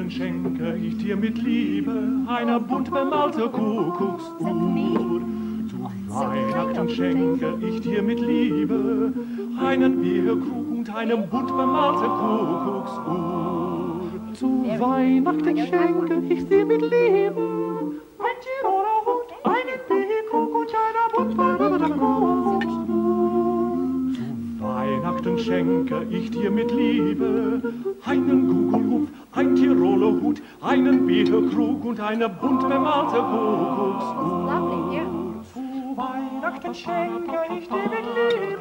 Weihnachten schenke ich dir mit Liebe eine bunt bemalte Kuckucksuhr. Zu Weihnachten schenke ich dir mit Liebe einen Bierkrug und eine bunt bemalte Kuckucksuhr. Zu Weihnachten schenke ich dir mit Liebe ein Tiroler Hut, einen Bierkrug und eine bunt bemalte Kuckucksuhr. Zu Weihnachten schenke ich dir mit Liebe einen Gugelhupf, ein Tiroler Hut, einen Bierkrug und eine bunt bemalte Kuckucksuhr. Weihnachten schenke ich dir mit Liebe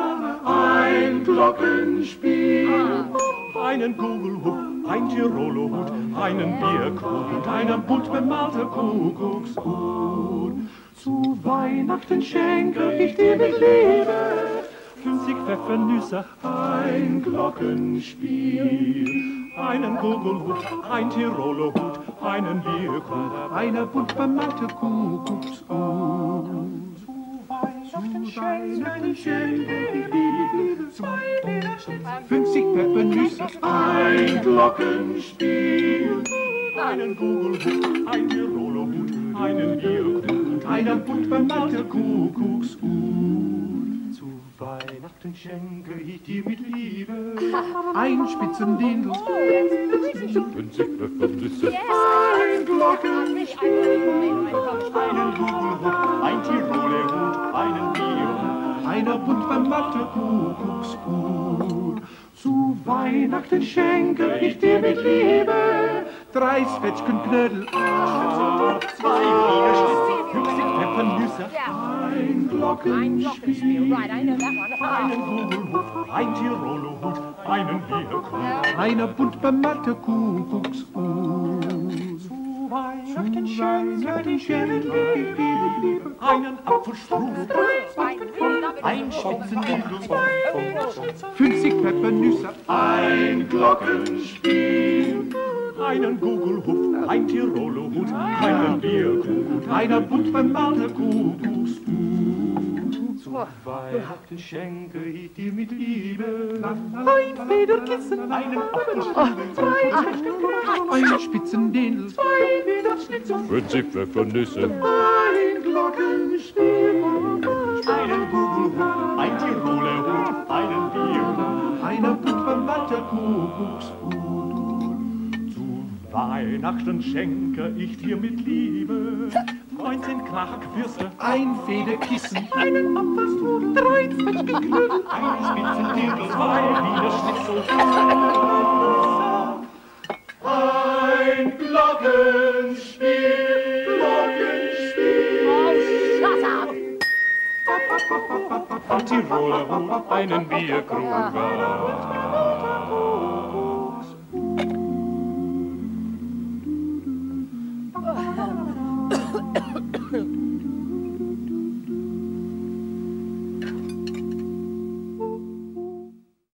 ein Glockenspiel, einen Gugelhupf, ein Tiroler Hut, einen Bierkrug und eine bunt bemalte Kuckucksuhr. Zu Weihnachten schenke ich dir mit Liebe 50 Pfeffernüsse, ein Glockenspiel, einen Gugelhut, ein Tiroler Hut, einen Bierkrug, eine bunt bemalte Kuckucksuhr. Weihnachten schenke ich dir 50 Pfeffernüsse, ein Glockenspiel, einen Gugelhut, ein Tiroler Hut, einen Bierkrug und eine bunt bemalte Kuckucksuhr. Zu Weihnachten schenke ich dir mit Liebe ein Spitzendindel, 50 Pfeffernüsse, ein Glockenspiel, einen Gugelhut, ein Tiroler Hut, einen Bier, eine bunt bemalte Kuckucksuhr. Zu Weihnachten schenke ich dir mit Liebe 3 Zwetschgenknödel, 2 Wiener Schnitzel, 50 Pfeffernüsse, ein Glockenspiel, einen Gugelhut, ein Tiroler Hut, einen Bierkrug, eine bunt bemalte Kuckucksuhr. Zu Weihnachten schenke ich dir mit Liebe einen Apfelstrudel, ein Spitzendindel, 50 Pfeffernüsse, ein Glockenspiel, einen Gugelhupf, ein Tiroler Hut, einen Bierkrug und eine bunt bemalte Kuckucksuhr. Zu Weihnachten schenke ich dir mit Liebe ein Federkissen, einen Apfelstrudel, 2 Zwetschgenknödel, ein Spitzendindel, 2 Wiener Schnitzel, 50 Pfeffernüsse, ein Glockenspiel, einen Gugelhut, ein Tiroler Hut, einen Bierkrug, eine bunt bemalte Kuckucksuhr. Weihnachten schenke ich dir mit Liebe 19 Knackwürste, ein Federkissen, einen Apfelstrudel, 3 Zwetschgenknödel, einen Spitzendindel, 2 Wiener Schnitzel, ein Glockenspiel, ein Tiroler Hut, einen Bierkrug.